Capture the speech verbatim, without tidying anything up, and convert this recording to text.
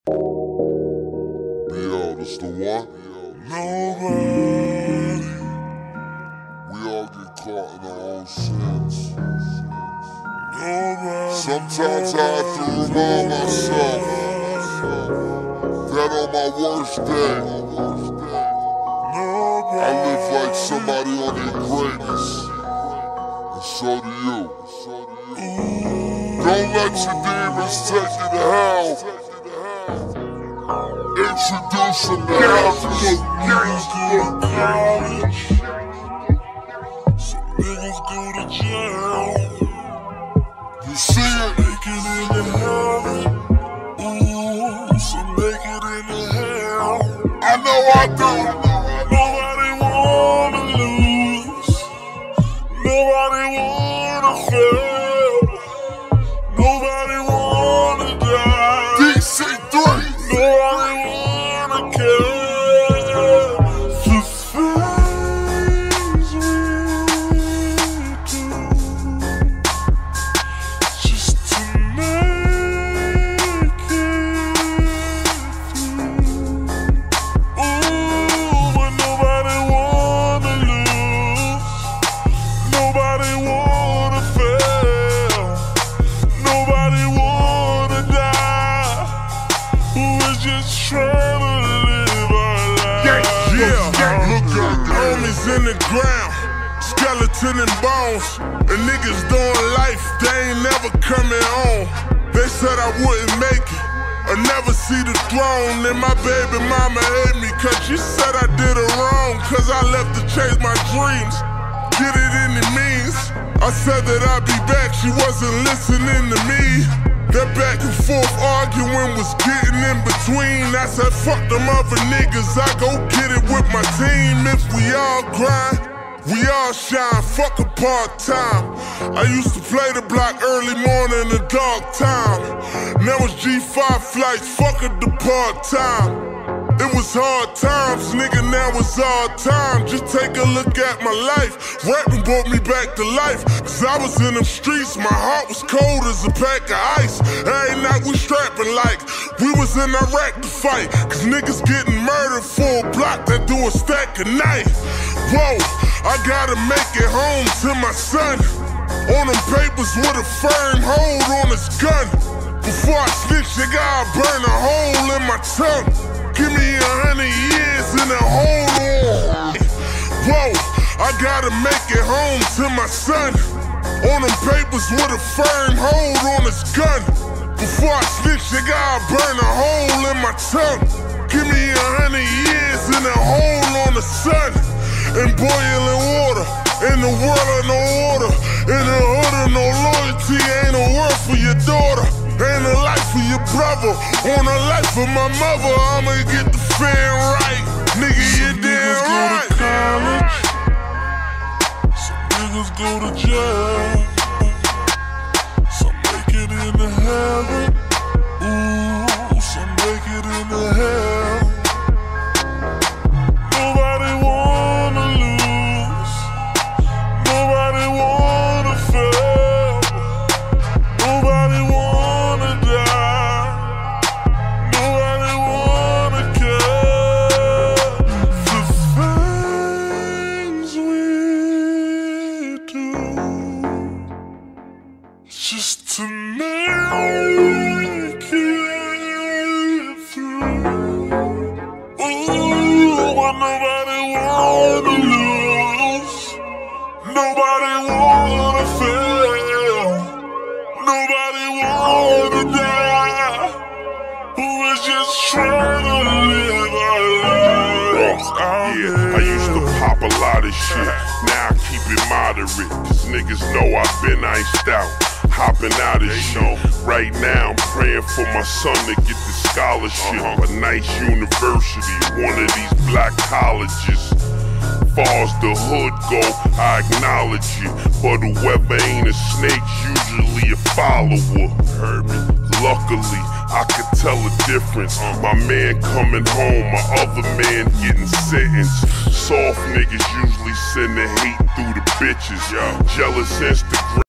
Yo, this the one? Nobody. We all get caught in our own sins. Nobody. Sometimes I have to remind myself that on my worst day, I live like somebody on their greatness. And so do you. Don't let your demons take you to hell. Introduce them to Some niggas go to college. Some niggas go to jail. You see it? Make it into heaven. Ooh, some make it into hell. I know I do. Nobody wanna lose. Nobody wanna fail. Nobody wanna die. D C three. Nobody wanna care. The things we do just to make it through. Ooh, but nobody wanna lose. Nobody wanna fail. Nobody wanna die. We're just trying to live our lives. Yeah, yeah. Look at that. Homies in the ground, skeleton and bones. And niggas doing life, they ain't never coming home. They said I wouldn't make it, or never see the throne. And my baby mama hate me, cause she said I did her wrong. Cause I left to chase my dreams, get it any means. I said that I'd be back, she wasn't listening to me. That back and forth arguing was getting in between. I said, fuck them other niggas, I go get it with my team. If we all grind, we all shine, fuck a part-time. I used to play the block early morning and dark time. Now it's G five flights, fuck a part-time. It was hard times, nigga, now it's all time. Just take a look at my life. Rapping brought me back to life. Cause I was in them streets, my heart was cold as a pack of ice. Every night we strapping like we was in Iraq to fight. Cause niggas getting murdered for a block that do a stack of knife. Whoa, I gotta make it home to my son. On them papers with a firm hold on his gun. Before I snitch, nigga, I burn a hole in my tongue. Give me a hundred years and a hold on. Whoa, I gotta make it home to my son. On them papers with a firm hold on his gun. Before I snitch, nigga, I burn a hole in my tongue. Give me a hundred years and a hole on the sun. And boiling water, in the world of no order. In the hood of no loyalty, ain't a word for your daughter. Ain't a life for your brother, on the life of my mother. I'ma get the fan right, nigga, you damn right. Some niggas go to jail. Some make it into heaven. Ooh, some make it into hell. Nobody wanna lose. Nobody wanna fail. Nobody wanna die. Nobody wanna care. The things we do just to make it through. Ooh, but nobody wanna lose. Nobody wanna fail. Nobody wanna die. We're just trying to live our lives out Yeah, there. I used to pop a lot of shit. Now I keep it moderate. Cause niggas know I've been iced out. Hopping out of shit. Right now I'm praying for my son to get the scholarship. A nice university, one of these black colleges. Far as the hood go, I acknowledge it. But whoever ain't a snake's usually a follower. Heard me? Luckily, I could tell a difference. My man coming home, my other man getting sentenced. Soft niggas usually send the hate through the bitches. Jealous Instagram.